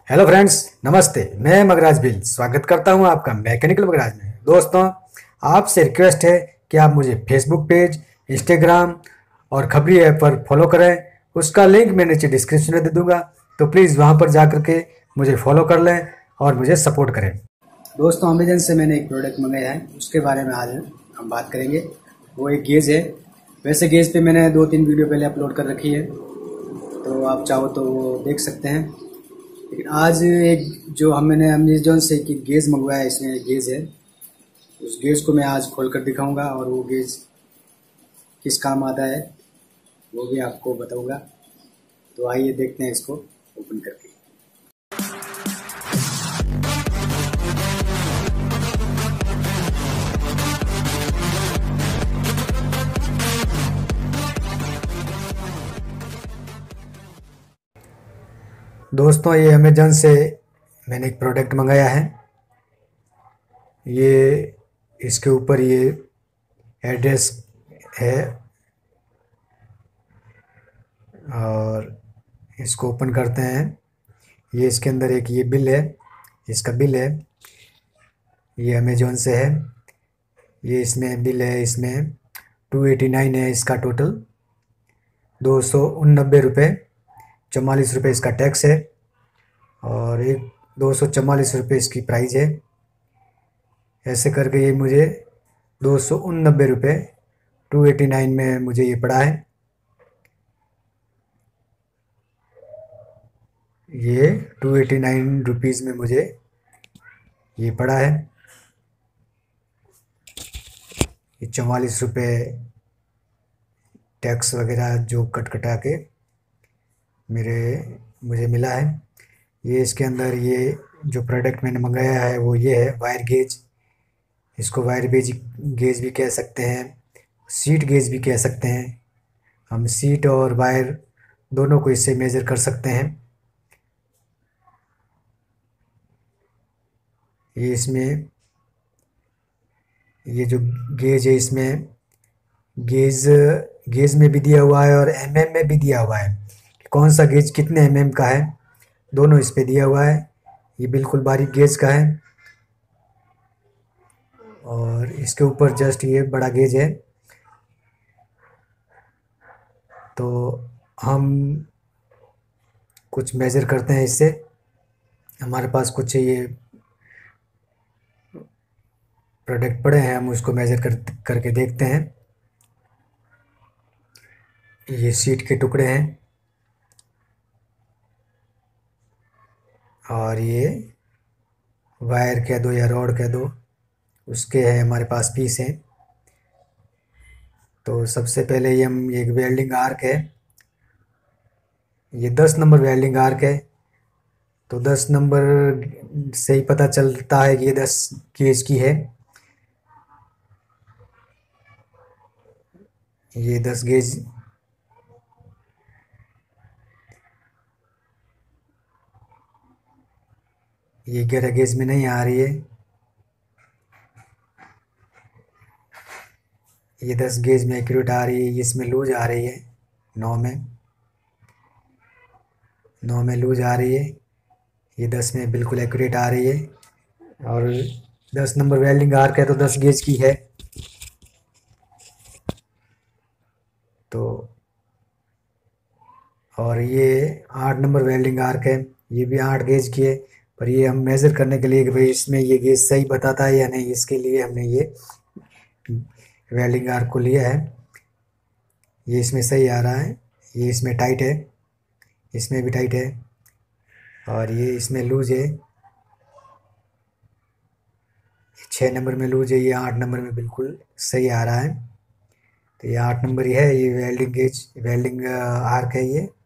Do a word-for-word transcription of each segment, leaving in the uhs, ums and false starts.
Hello friends, नमस्ते। मैं Magraj bill स्वागत करता हूं आपका मैकेनिकल मगराज में। दोस्तों, आपसे रिक्वेस्ट है कि आप मुझे फेसबुक पेज, इंस्टाग्राम और खबरी ऐप पर फॉलो करें। उसका लिंक मैं नीचे डिस्क्रिप्शन में दे दूंगा, तो प्लीज़ वहां पर जा करके मुझे फॉलो कर लें और मुझे सपोर्ट करें। दोस्तों, अमेजन से मैंने एक प्रोडक्ट मंगाया है, उसके बारे में आज हम बात करेंगे। वो एक गेज है। वैसे गेज पे मैंने दो तीन वीडियो पहले अपलोड कर रखी है, तो आप चाहो तो वो देख सकते हैं। लेकिन आज एक जो हम मैंने अमेजोन से एक गेज मंगवाया है, इसमें एक गेज है। उस गेज को मैं आज खोल कर दिखाऊंगा और वो गेज किस काम आता है वो भी आपको बताऊंगा। तो आइए देखते हैं इसको ओपन करके। दोस्तों, ये अमेजन से मैंने एक प्रोडक्ट मंगाया है। ये इसके ऊपर ये एड्रेस है और इसको ओपन करते हैं। ये इसके अंदर एक ये बिल है, इसका बिल है। ये अमेजोन से है। ये इसमें बिल है, इसमें टू एटी नाइन है इसका टोटल। दो सौ उननबे रुपये चौवालीस रुपये इसका टैक्स है और एक दो सौ चवालीस रुपये इसकी प्राइस है। ऐसे करके ये मुझे दो सौ उननबे रुपये टू एटी नाइन में मुझे ये पड़ा है। ये टू एटी नाइन रुपीज़ में मुझे ये पड़ा है। ये चवालीस रुपये टैक्स वगैरह जो कट कटा के मेरे मुझे मिला है। ये इसके अंदर ये जो प्रोडक्ट मैंने मंगाया है वो ये है वायर गेज। इसको वायर गेज गेज भी कह सकते हैं, सीट गेज भी कह सकते हैं। हम सीट और वायर दोनों को इससे मेज़र कर सकते हैं। ये इसमें ये जो गेज है, इसमें गेज गेज में भी दिया हुआ है और एमएम में भी दिया हुआ है कि कौन सा गेज कितने एमएम का है। दोनों इस पे दिया हुआ है। ये बिल्कुल बारीक गेज का है और इसके ऊपर जस्ट ये बड़ा गेज है। तो हम कुछ मेज़र करते हैं इससे। हमारे पास कुछ ये प्रोडक्ट पड़े हैं, हम उसको मेज़र कर करके देखते हैं। ये सीट के टुकड़े हैं और ये वायर कह दो या रॉड कह दो, उसके हैं हमारे पास पीस हैं। तो सबसे पहले ये हम एक वेल्डिंग आर्क है, ये दस नंबर वेल्डिंग आर्क है। तो दस नंबर से ही पता चलता है कि ये दस गेज की है। ये दस गेज ये ग्यारह गेज में नहीं आ रही है। ये दस गेज में एक्यूरेट आ रही है। इसमें लूज आ रही है, नौ में नौ में लूज आ रही है। ये दस में बिल्कुल एक्यूरेट आ रही है और दस नंबर वेल्डिंग आर्क है तो दस गेज की है। तो और ये आठ नंबर वेल्डिंग आर्क है, ये भी आठ गेज की है। पर ये हम मेज़र करने के लिए कि भाई इसमें ये गेज सही बताता है या नहीं, इसके लिए हमने ये वेल्डिंग आर्क को लिया है। ये इसमें सही आ रहा है, ये इसमें टाइट है, इसमें भी टाइट है और ये इसमें लूज है। छः नंबर में लूज है, ये आठ नंबर में बिल्कुल सही आ रहा है। तो ये आठ नंबर ही है। ये वेल्डिंग गेज वेल्डिंग आर्क है। ये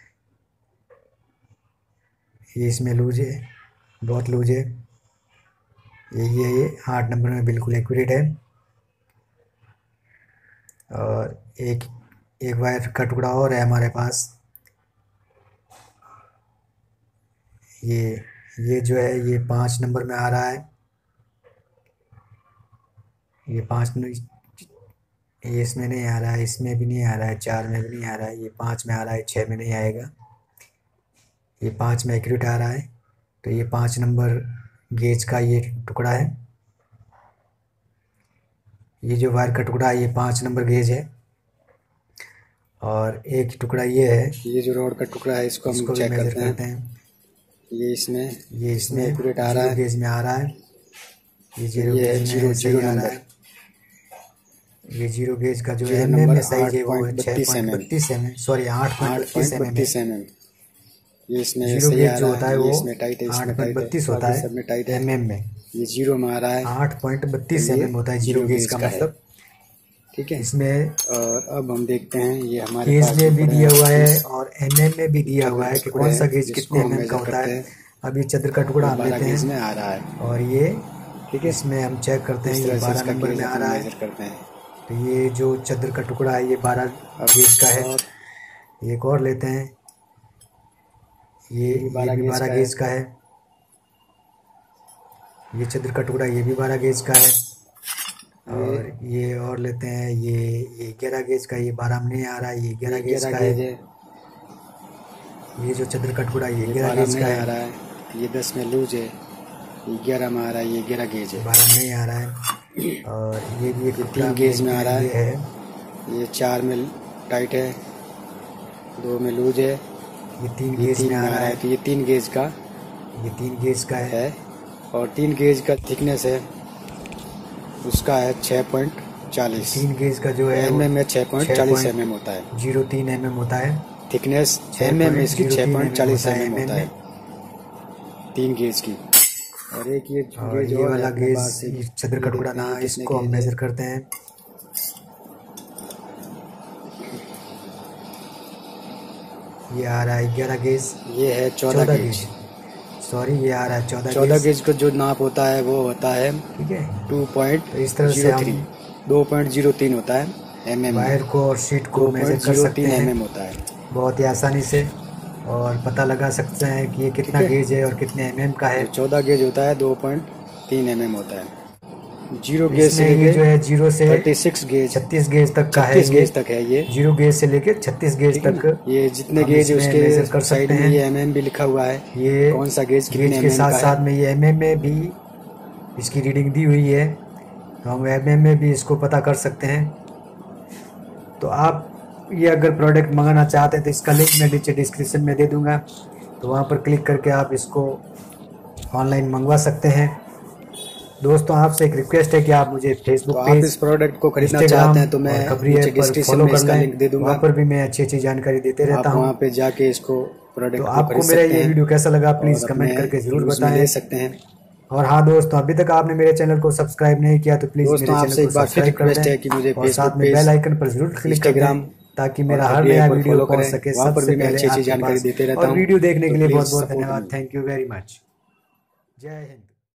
ये इसमें लूज है, बहुत लूज है। ये ये ये आठ नंबर में बिल्कुल एक्यूरेट है। और एक एक वायर का टुकड़ा और है हमारे पास। ये ये जो है ये पाँच नंबर में आ रहा है। ये पाँच ये इसमें नहीं आ रहा है, इसमें भी नहीं आ रहा है, चार में भी नहीं आ रहा है, ये पाँच में आ रहा है, छः में नहीं आएगा। ये पाँच में एक्यूरेट आ रहा है, तो ये पाँच नंबर गेज का ये टुकड़ा है। ये जो वायर का टुकड़ा है ये पाँच नंबर गेज है। और एक टुकड़ा ये है, ये जो रॉड का टुकड़ा है इसको हम चेक करते हैं।, करते हैं ये इसमें ये इसमें एक्यूरेट आ रहा है, गेज में आ रहा है। ये जीरो ये गेज जीरो जीरो नंबर, ये जीरो गेज का जो एम एम में साइज है वो है छः पॉइंट बत्तीस एम एम, सॉरी आठ पॉइंट बत्तीस एम एम। ये इसमें जीरो गेज जो होता है वो इसमें टाइट है, आठ पॉइंट बत्तीस होता है सब में टाइट है एम एम में। ये जीरो में आ रहा है आठ पॉइंट बत्तीस एम एम होता है जीरो गेज का मतलब, ठीक है। इसमें और अब हम देखते हैं ये हमारे गेज में भी दिया हुआ है और एम एम में भी दिया हुआ है कि कौन सा गेज कितने एम एम का होता है। अब ये चद्र का टुकड़ा हम लेते हैं आ रहा है और ये ठीक है, इसमें हम चेक करते हैं ये बारह नंबर में आ रहा है। करते हैं तो ये जो चद्र का टुकड़ा है ये बारह गेज का है। एक और लेते हैं, ये ये भी बारह गेज का है। ये चद्र का टुकड़ा ये भी बारह गेज का है। और ये और लेते हैं, ये ये ग्यारह गेज का, ये बारह में नहीं आ रहा है, ये ग्यारह गेज का है। ये जो चद्र का टुकड़ा ये ग्यारह गेज का है। ये दस में लूज है, ये ग्यारह में आ रहा है, ये ग्यारह गेज है, बारह में नहीं आ रहा है। और ये भी एक तीन गेज में आ रहा है, है। ये चार में टाइट है, दो में लूज है, ये तीन गेज में आ रहा है। तो ये तीन गेज का ये तीन गेज का है। और तीन गेज का थिकनेस है उसका है छः पॉइंट चालीस। तीन गेज का जो है एम एम में छः पॉइंट चालीस एम एम होता है। जीरो तीन एम एम होता है थिकनेस, एम एम में इसकी छः पॉइंट चालीस एम एम होता है तीन गेज की। और एक ये और ये वाला गेज चद्र का टुकड़ा ना, इसको हम मेजर करते हैं। ये आ रहा है ग्यारह गेज, ये है चौदह गेज, सॉरी ये आ रहा है चौदह चौदह गेज का जो नाप होता है वो होता है ठीक है टू पॉइंट इस तरह से हम दो पॉइंट जीरो तीन होता है एम एम। वायर को और शीट को मेजर कर सकते हैं एम एम होता है बहुत ही आसानी से, और पता लगा सकते हैं कि ये कितना गेज है और कितने एम एम का है। चौदह गेज होता है, दो पॉइंट तीन एम एम होता है। जीरो गेज से ये जो है जीरो से थर्टी सिक्स गेज छत्तीस गेज तक का है, छत्तीस गेज तक है। ये जीरो गेज से लेके छत्तीस गेज तक ये जितने गेज उसके मेजर कर साइड में ये एम एम भी लिखा हुआ है, ये कौन सा गेज गेज के साथ साथ में ये एम एम में भी इसकी रीडिंग दी हुई है, तो हम एम एम में भी इसको पता कर सकते हैं। तो आप ये अगर प्रोडक्ट मंगाना चाहते हैं तो इसका लिंक मैं नीचे डिस्क्रिप्शन में दे दूंगा, तो वहाँ पर क्लिक करके आप इसको ऑनलाइन मंगवा सकते हैं। दोस्तों आपसे एक रिक्वेस्ट है कि आप मुझे फेसबुक तो पेज, आप इस प्रोडक्ट को खरीदना चाहते हैं तो मैं नीचे डिस्क्रिप्शन में इसका लिंक दे दूंगा, वहाँ पर भी मैं अच्छी अच्छी जानकारी देते रहता हूँ। वहाँ पे जाके इसको प्रोडक्ट तो आपको मेरा ये वीडियो कैसा लगा प्लीज कमेंट करके जरूर बताएं सकते हैं। और हाँ दोस्तों, अभी तक आपने मेरे चैनल को सब्सक्राइब नहीं किया तो प्लीज मेरे चैनल को सब्सक्राइब कर दें और साथ में बेल आइकन पर जरूर क्लिक कर दें ताकि मेरा हर नया वीडियो पहुंच सके सबसे पहले आपके पास। और वीडियो देखने के लिए बहुत बहुत धन्यवाद। Thank you very much. जय हिंद।